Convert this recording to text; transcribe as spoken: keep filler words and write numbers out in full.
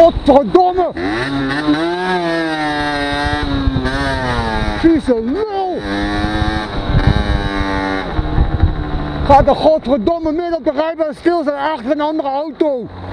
Godverdomme! Vieze lul! Gaat de godverdomme midden op de rijbaan stil zijn achter een andere auto!